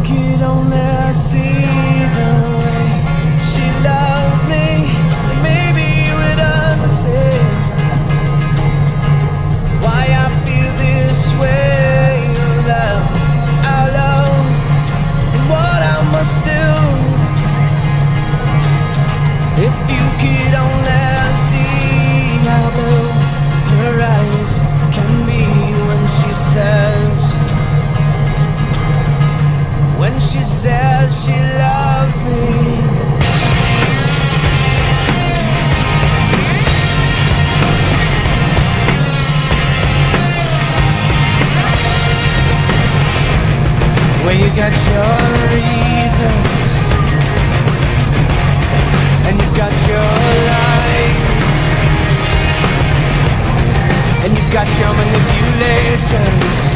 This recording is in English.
could only see the way she loves me, then maybe you would understand why I feel this way about our love and what I must do. If you could only see how blue her eyes can be when she says she loves me. Well, you got your reasons and you've got your lies and you've got your manipulations.